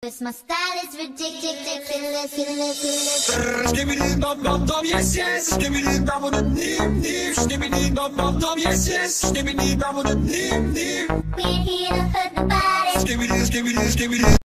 My style is ridiculous. Skibidi bum bum bum, yes yes. Skibidi bum bum nim nim. Skibidi bum bum bum, yes yes. Skibidi bum bum nim nim. We're here to hurt the body. Skibidi skibidi skibidi.